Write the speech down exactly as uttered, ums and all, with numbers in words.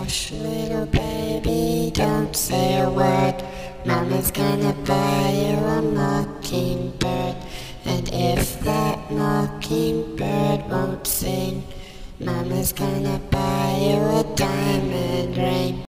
Hush, little baby, don't say a word. Mama's gonna buy you a mockingbird. And if that mockingbird won't sing, Mama's gonna buy you a diamond ring.